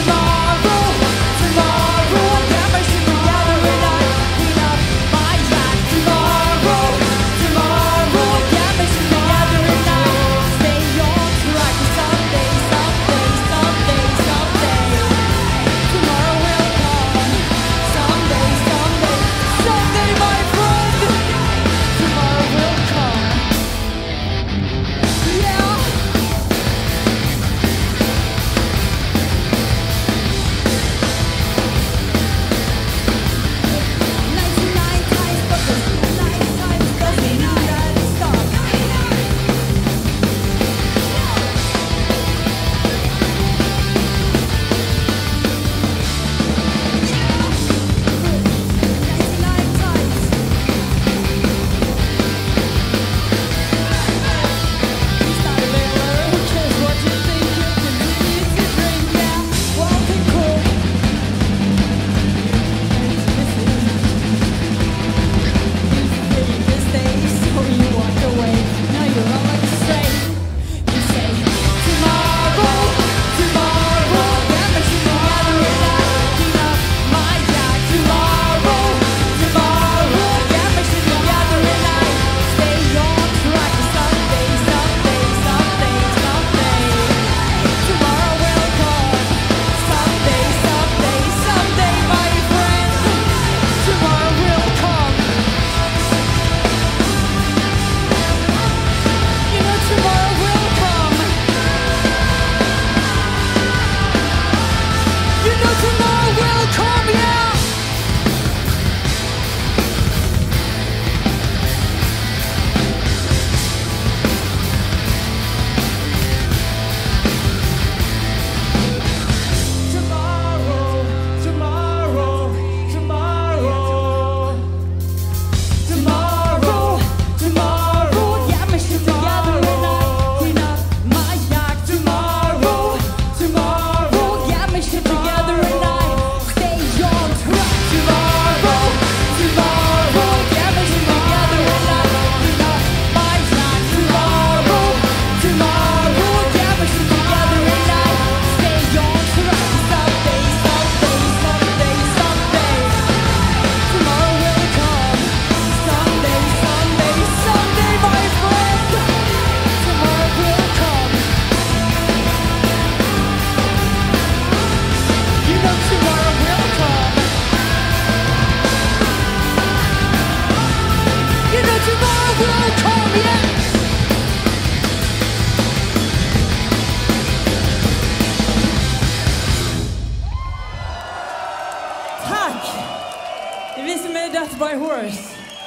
Death by Horse.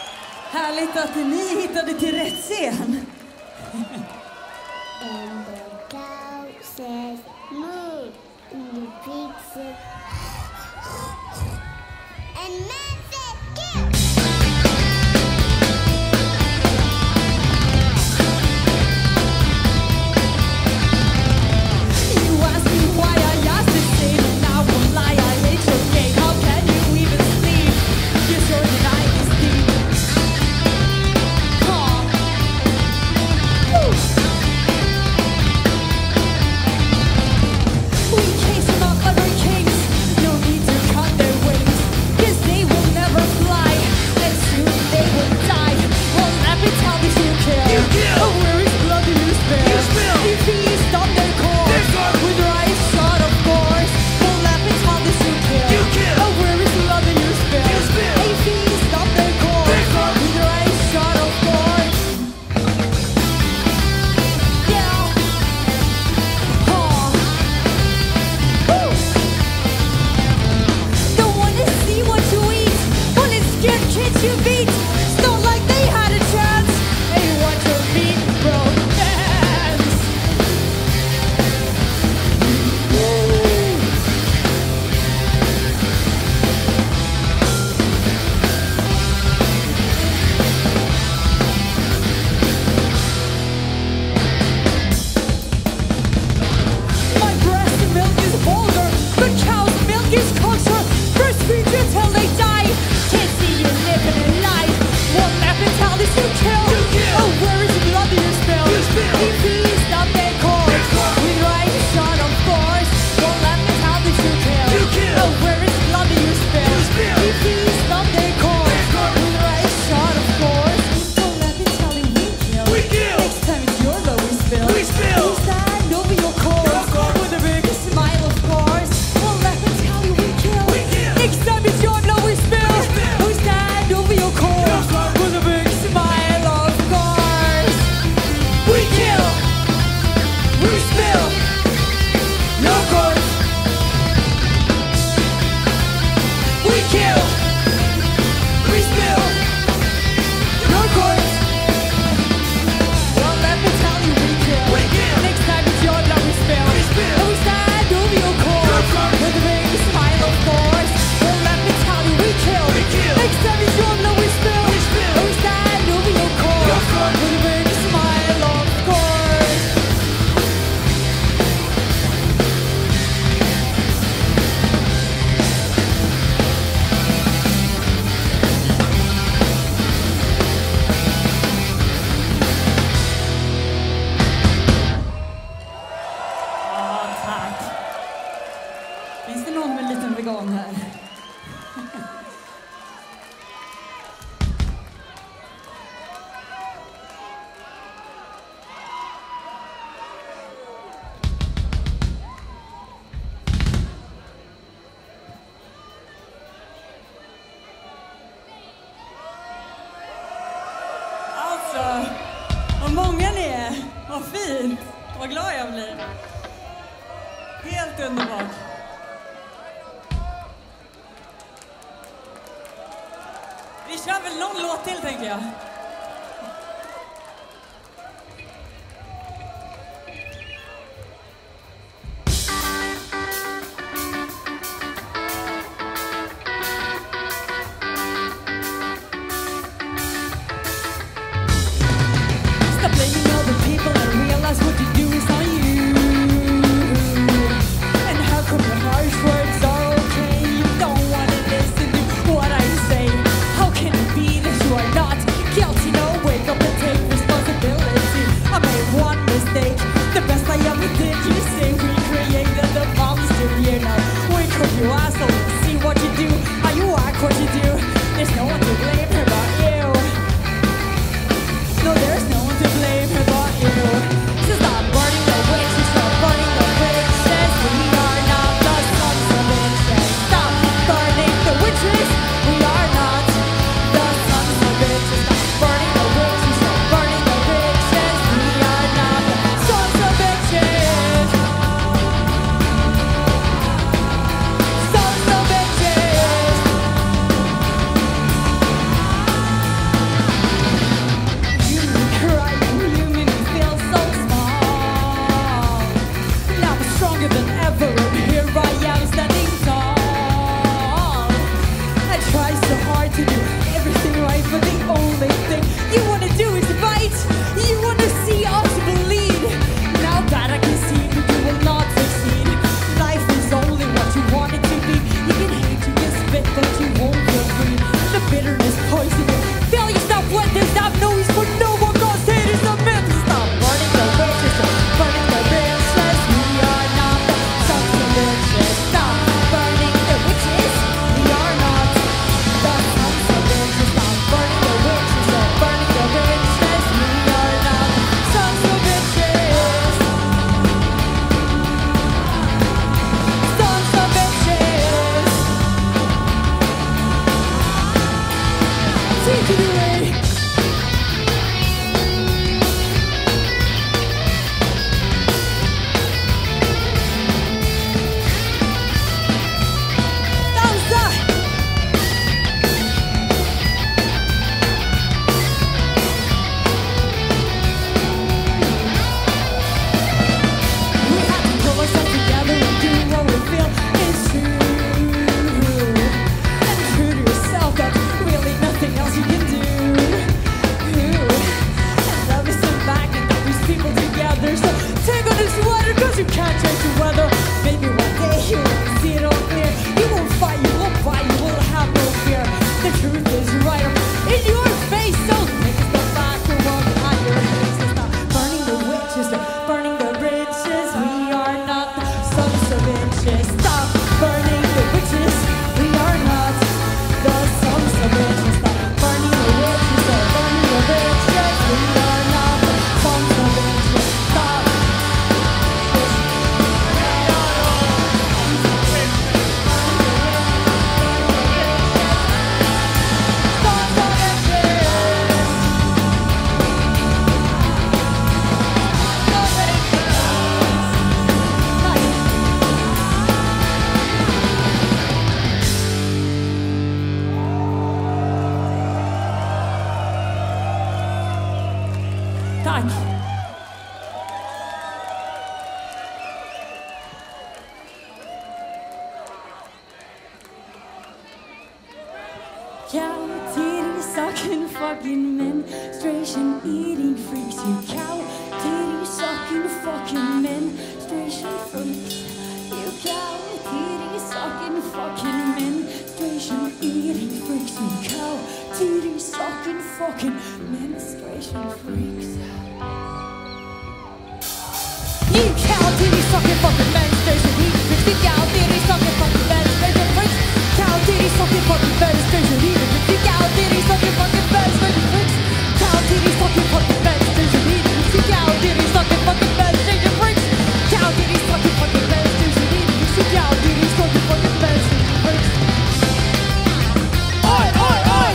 Härligt att ni hittade till rätt scen. And the cow says moo. And the pig says and man says give. We chase them up like kings. No need to cut their wings. 'Cause they will never Finns det någon med en liten vegan här? Alltså, vad många ni är. Vad fint. Vad glad jag blir. Helt underbart. Vi kör väl någon låt till, tänker jag. Stop blaming other people and realize what you do is on you. And how come your harsh words are okay? You don't want to listen to what I say. How can it be that you are not guilty? No, wake up and take responsibility. I made one mistake, the best I ever did. You say we created the monster, you know. Wake up, you asshole, and see what you do. How you act, what you do. There's no one to blame here but you. No, there's no one to blame here but you. So stop burning the witches, stop burning the witches. We are not the sons of bitches. Stop burning the witches. We are not the sons of bitches. Stop burning the witches, stop burning the witches. We are not the sons of bitches. Sons of bitches. You cry, you make me feel so small. Now I'm stronger than ever, and here I am standing tall. I try so hard to do everything right, but the only thing you wanna do is fight. You wanna see us bleed. Now that I can see that you will not succeed. Life is only what you want it to be. You can hate, you can spit, but you won't feel free. The bitterness poison you. Failure, stop what there's stop noise for no one. Cause hate is a myth. Stop burning the witches, stop burning the witches. We are not the sons of bitches. Stop burning the witches. We are not the sons of bitches. Stop burning the witches, stop burning the witches. We are not sons of bitches. Sons of bitches. Take it away. Dansa! We have to pull ourselves together and do what we feel is true. And true to yourself, that's really nothing else you can do. And love is sit back and love these people together. So take on this sweater, cause you can't change the weather. Maybe one day you will see it all clear. You won't fight, you won't fight, you will have no fear. The truth is right up in your face. So take a step back and walk behind your face. So stop burning the witches, stop burning the riches. We are not the sons of bitches. Stop burning the witches. We are not the sons of bitches. Stop burning the witches, stop burning the witches. We are not the sons of bitches. Stop. Sons of Tack. Cow titty sucking fucking menstruation eating freaks. You cow titty sucking fucking menstruation freaks. You cow titty sucking fucking menstruation eating freaks. You cow titty sucking fucking menstruation freaks. You cow titty sucking fucking menstruation eating freaks. You cow titty sucking titties, fucking fucking fetish, there's your need to freak out. Titties, fucking fucking fetish, there's your freaks. Cow titties, fucking fucking fetish, there's your need to freak out. Titties, fucking fucking fetish, there's your freaks. Cow titties, fucking fucking fetish, there's your need to freak out. Titties, fucking fucking fetish, there's your freaks. Oi, oi, oi!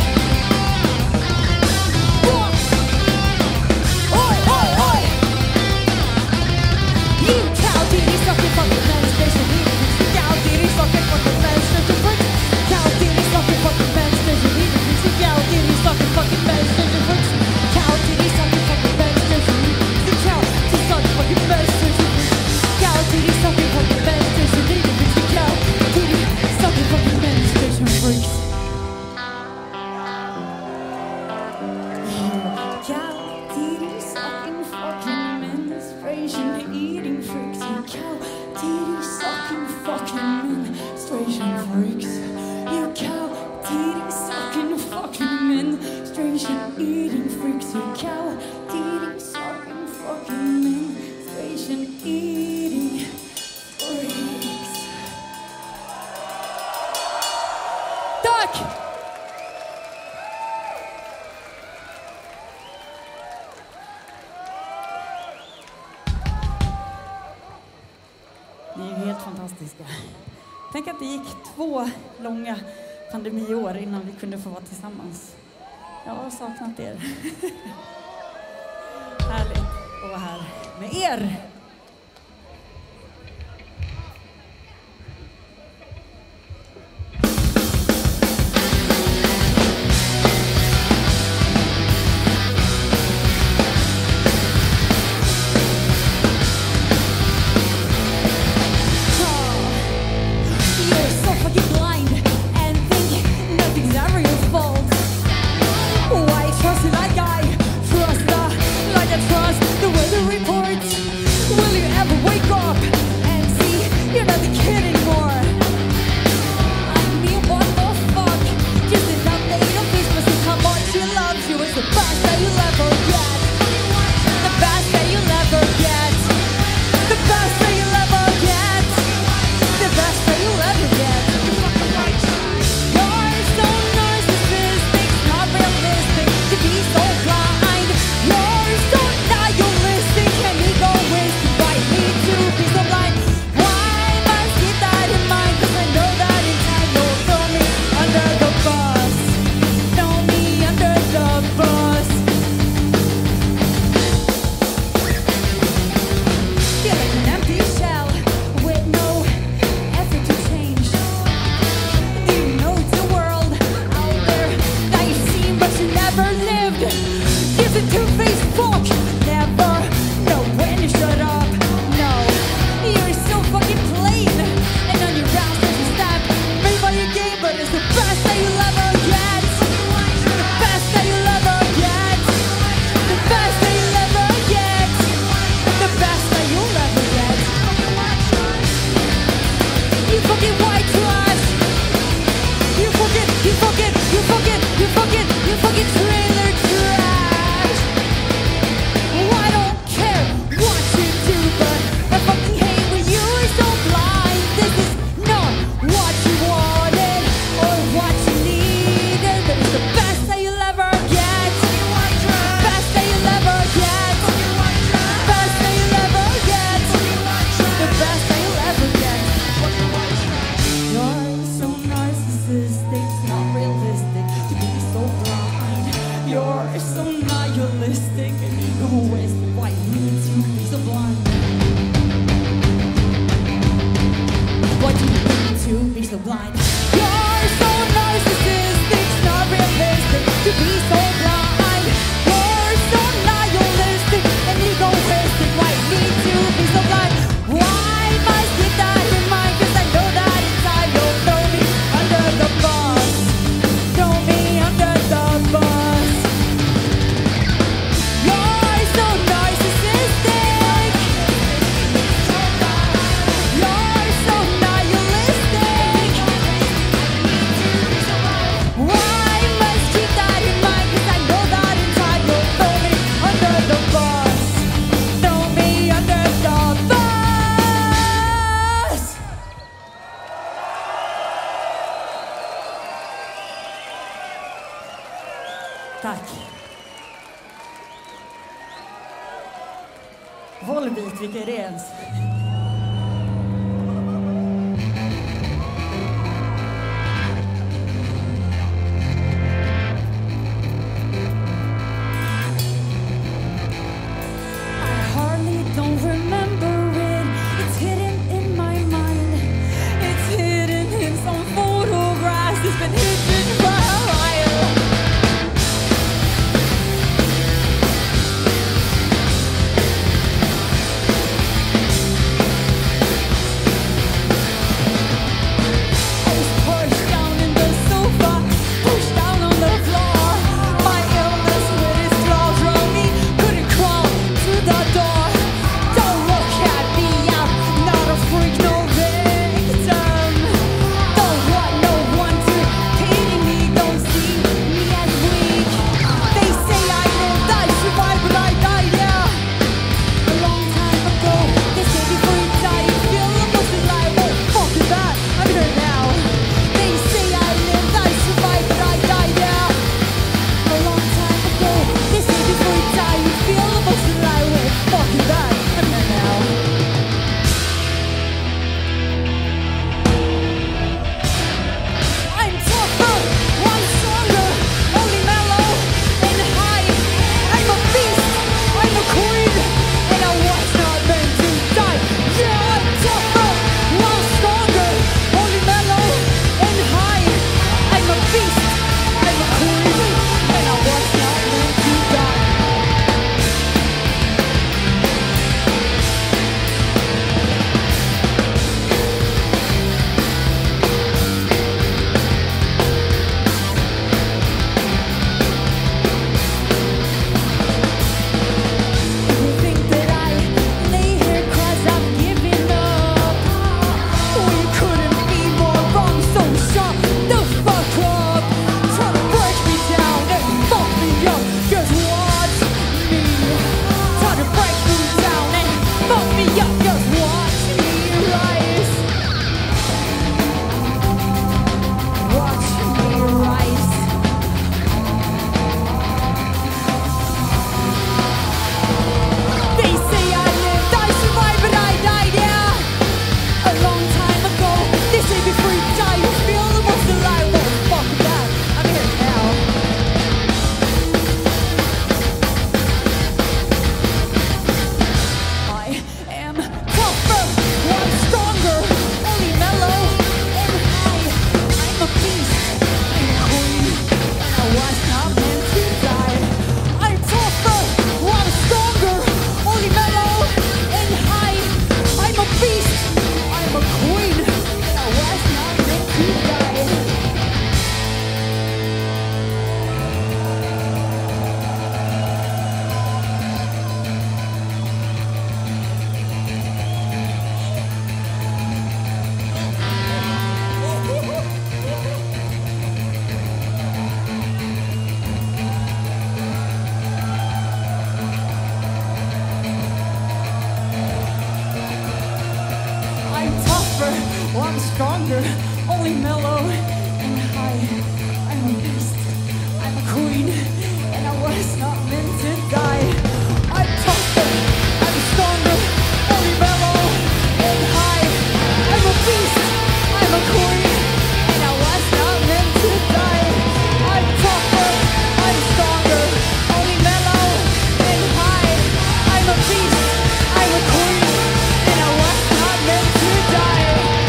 Oi, oi, oi! You cow titties, fucking fucking fetish, there's your need to freak out. Titties, fucking fucking fetish, there's your freaks. Cow titties, fucking fucking fetish, there's your need to freak out. Titties, fucking fucking fetish, there's your freaks. Cow titties, fucking fucking fetish, there's your need to freak out. Titties, fucking fucking fetish, there's your freaks. Cow titties, fucking fucking fetish, there's your need to freak out. Titties, fucking fucking fetish, there's your freaks. Cow titties, sucking fucking menstruation eating freaks. You cow titties, sucking fucking menstruation freaks. You cow titties, sucking fucking menstruation eating freaks. You cow titties, sucking fucking menstruation eating freaks. Tack! Ni är ju helt fantastiska. Tänk att det gick 2 långa pandemiår innan vi kunde få vara tillsammans. Jag har saknat er. Härligt att vara här med er. You're so fucking blind and think nothing's ever your fault. Why trust you like I trust the like I trust the weather reports? Tack. Volbeat, vilka är det ens? Stronger, only mellow and high. I'm a beast, I'm a queen, and I was not meant to die. I'm tougher, I'm stronger, only mellow and high. I'm a beast, I'm a queen, and I was not meant to die. I'm tougher, I'm stronger, only mellow and high. I'm a beast, I'm a queen, and I was not meant to die.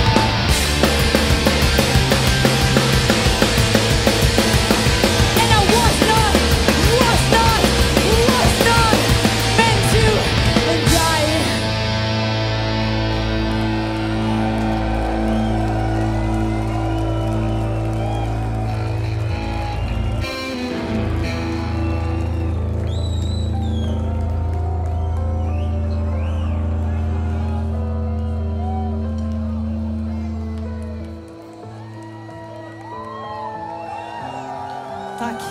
Tack.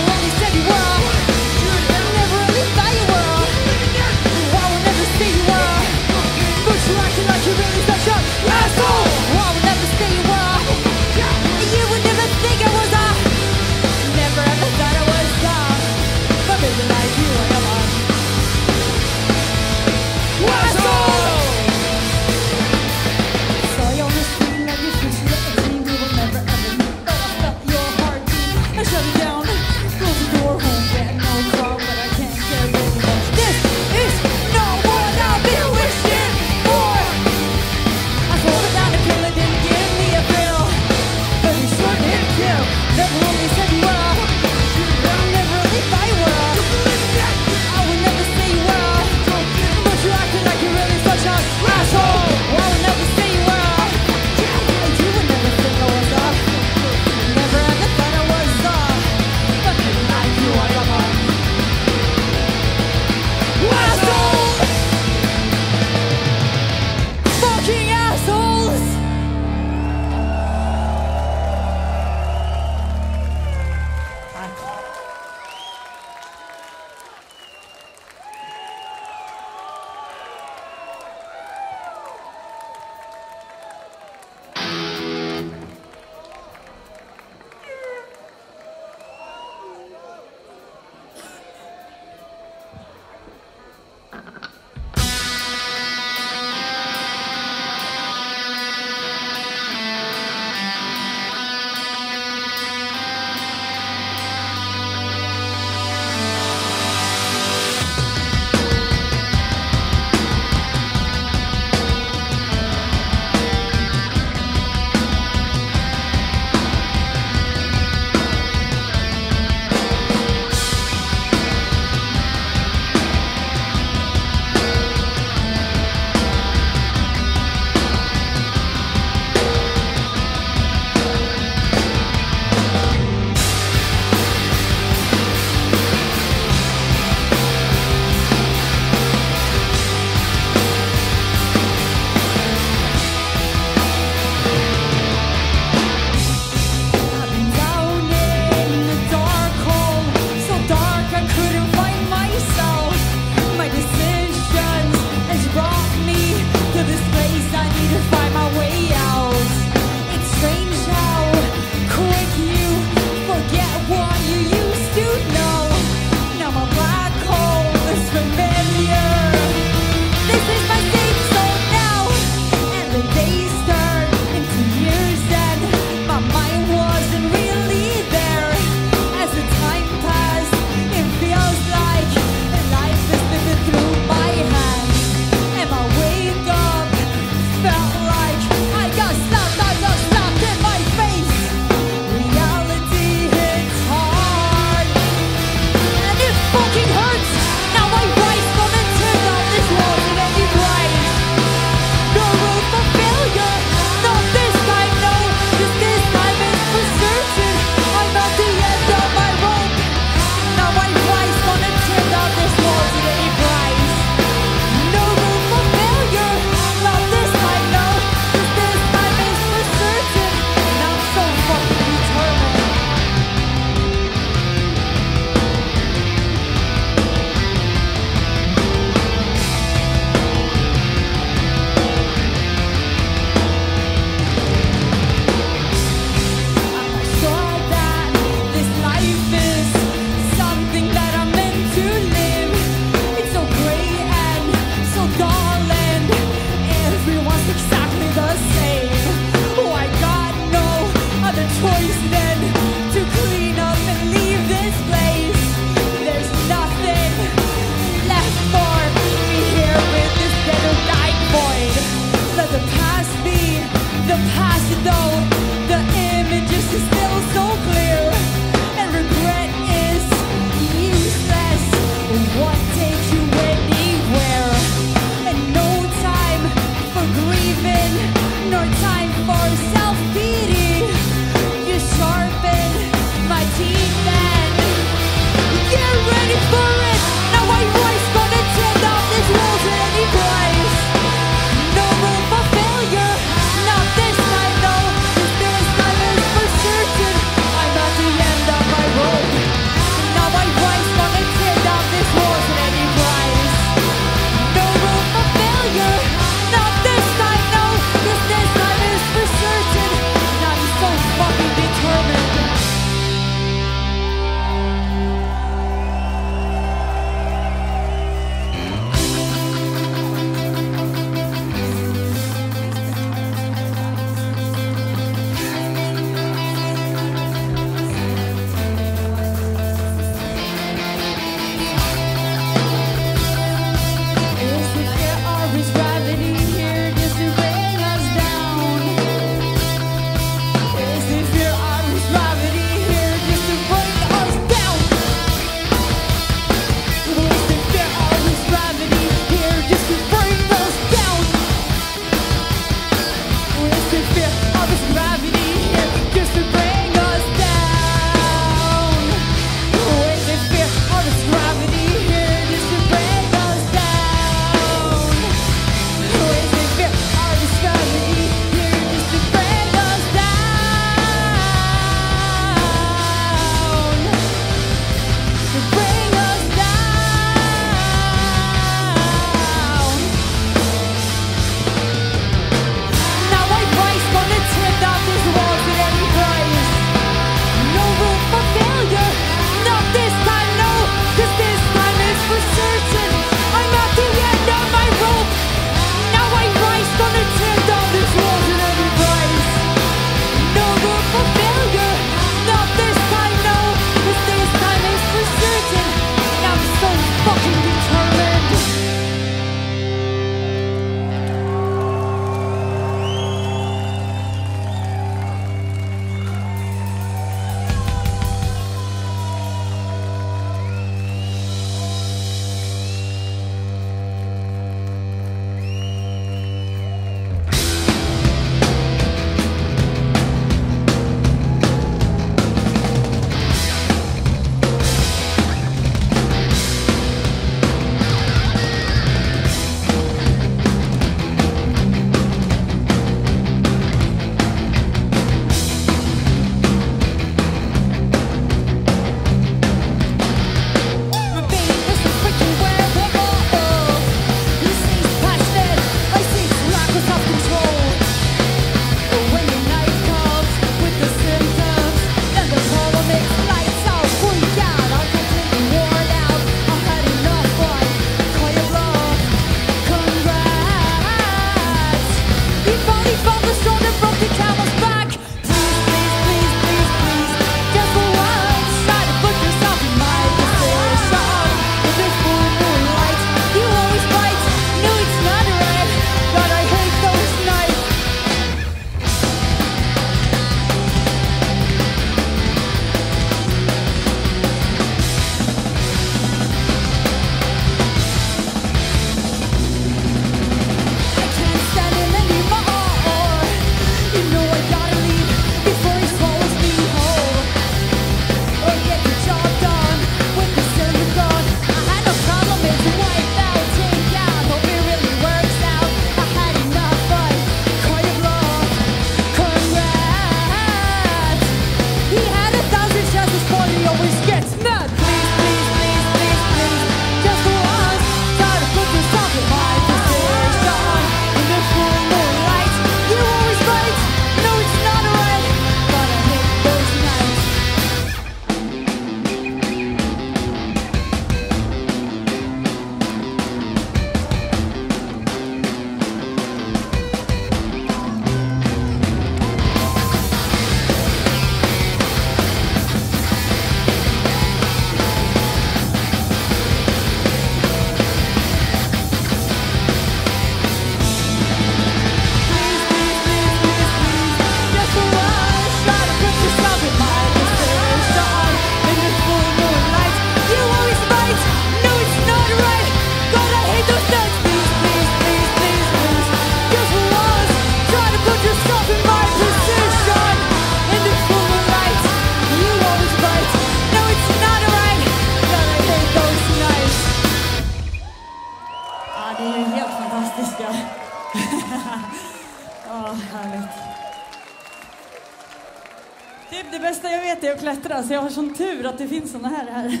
Typ det bästa jag vet är att klättra, så jag har sån tur att det finns såna här.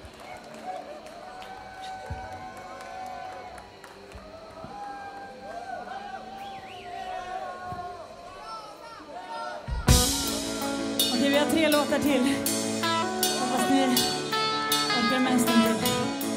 Okej, vi har 3 låtar till. Hoppas ni orkar med en stund till.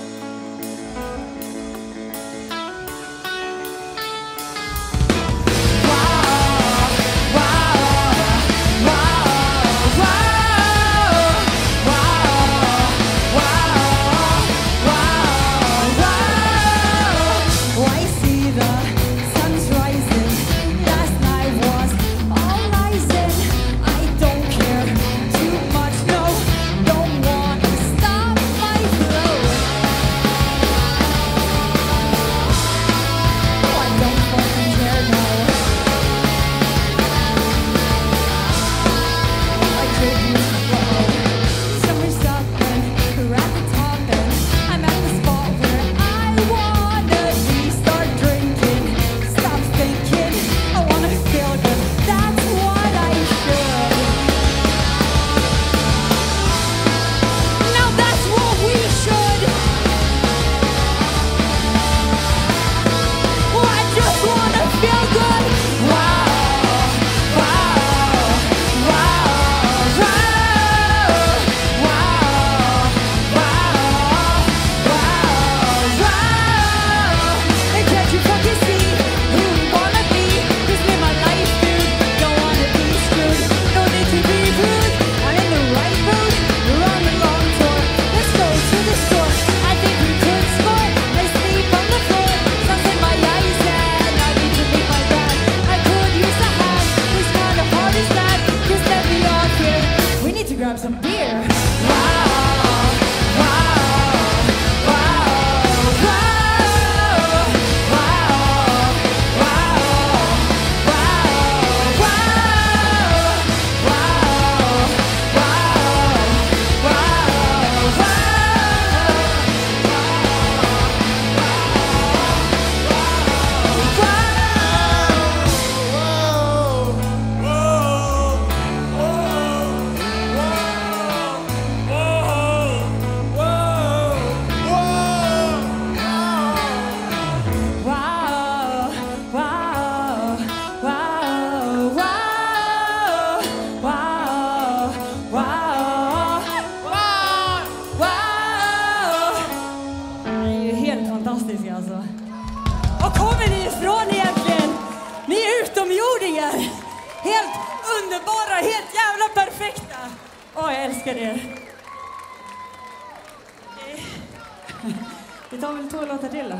Vi tar väl 2 låtar till då.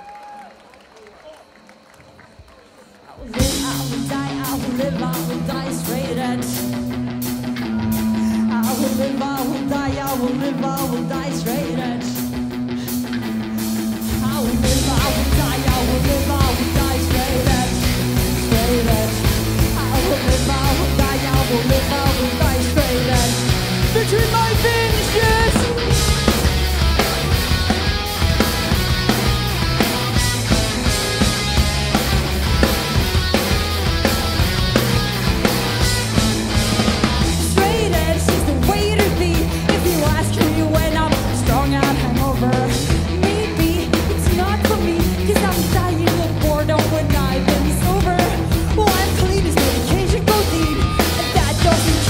I will die straight edge. I will die straight edge. I will die straight edge. Straight edge. I will die straight edge. Between my finishes. Doesn't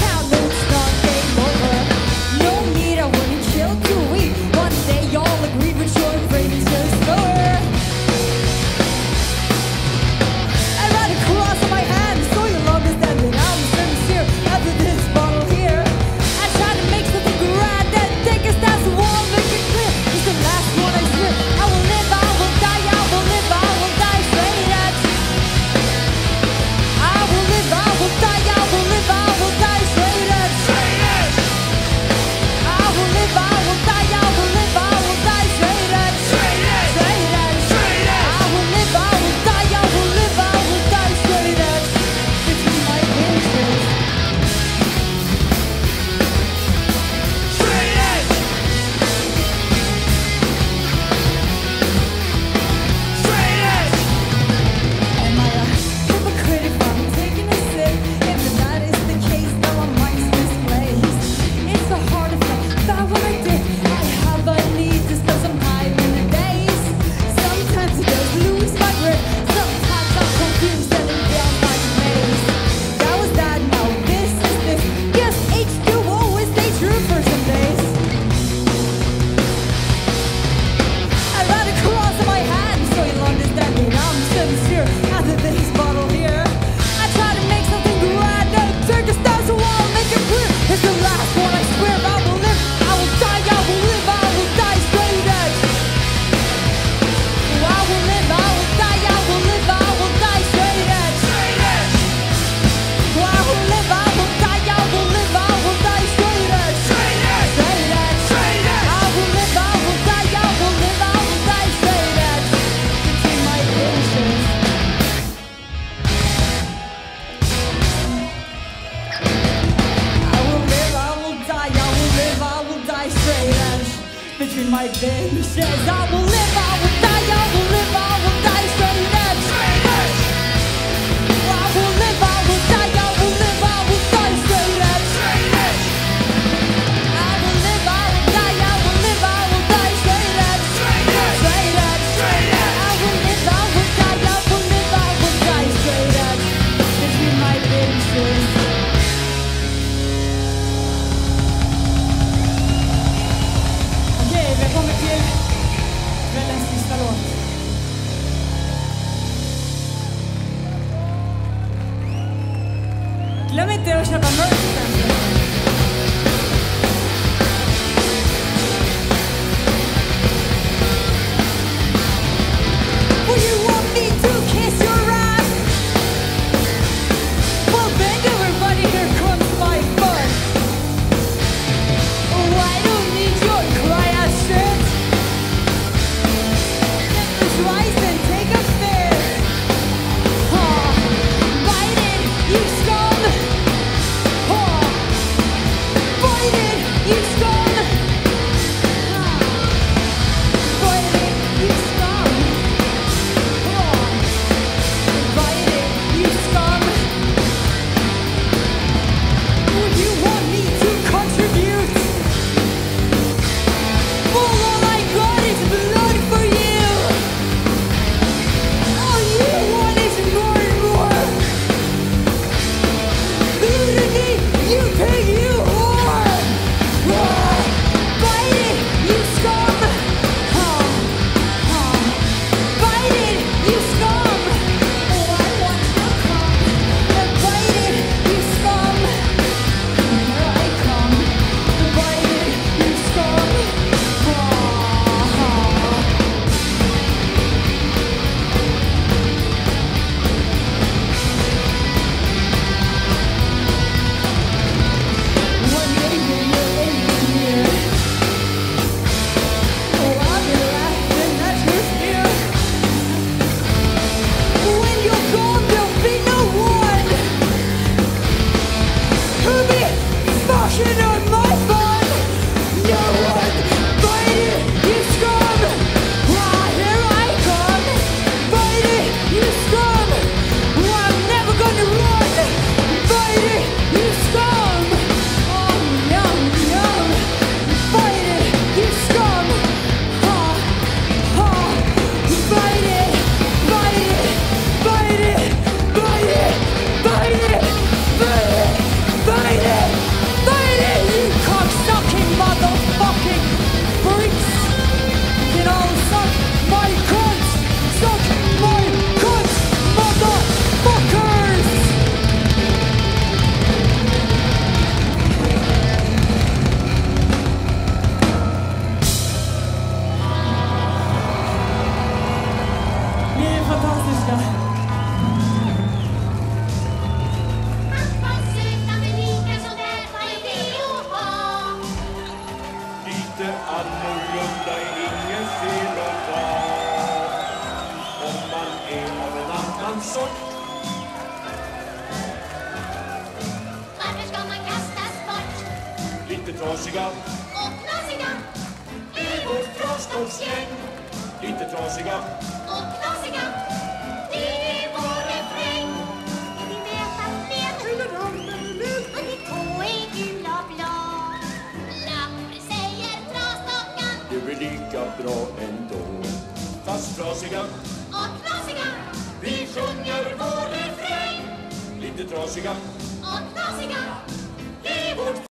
between my benches. I will live, I will die, I will live, I will die straight edge. I will live, I will die, I will live, I will die straight edge. I will live, I will die, I will live, I will die straight edge. Straight edge. I will live, I will die, I will live, I will die straight edge. Between my benches. Okej, vi kommer till kvällens sista låt. Glöm inte att köpa merch sen. Will you want me to kiss your ass? Well then everybody here comes my foot. Oh, I don't need your cry ass shit. Just rise and take a stairs. Bite it, you scum. Bite it, you scum. Bite it, you scum. Bite it, you scum. Would you want me to contribute? Well, all I got is blood for you. All you want is more and more. Nudity, you pay, you whore. Bite it, you scum. Bite it, you scum. Oh, I want to come. Bite it, you scum. Here I come. Bite it, you scum. One day when you're in here, oh, I'll be laughing at your fear. When you're gone, there'll be no one who'll be fucking on my fun. No one. Bite it, you scum. Here I come. Bite it, you scum. I'm never gonna run. Bite it, you scum. Oh, yum, yum. Bite it, you scum. Bite it, bite it, bite it, bite it, bite it, bite it, bite it, bite it, you cocksucking motherfucking freaks. You can all suck my cunts, suck my cunts, motherfuckers. Ni är fantastiska. Lite annorlunda är ingen fel att vara. Om man är av en annan sort. Varför ska man kastas bort? Lite trasiga Och knasiga i vårt trasdocksgäng. Lite trasiga och knasiga, det är vår refräng. Vi mätar med och ditt tå är gula blad. Lappri säger trasdockan det blir lika bra ändå. Fast trasiga, och knasiga, vi sjunger vår refräng. Lite trasiga och knasiga. i vårt